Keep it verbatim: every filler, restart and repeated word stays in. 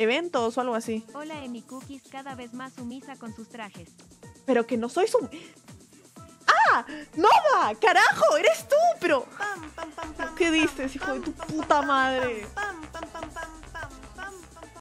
eventos o algo así. Hola, Emi Cookies, cada vez más sumisa con sus trajes. Pero que no soy su... ¡Ah! ¡Nova! ¡Carajo! ¡Eres tú! Pero... Pam, pam, pam, pam, ¿Qué pam, dices, hijo de pam, tu pam, puta pam, madre? pam, pam.